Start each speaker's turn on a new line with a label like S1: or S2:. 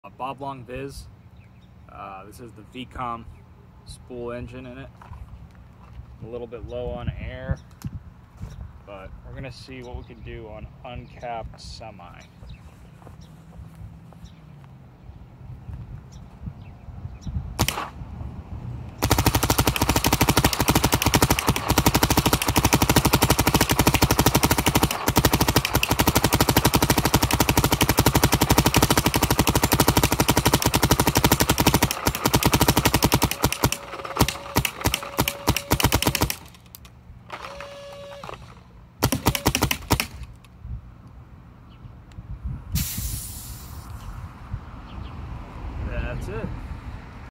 S1: Bob Long VIS. This is the VCOM Spool Engine in it. A little bit low on air, but we're gonna see what we can do on uncapped semi.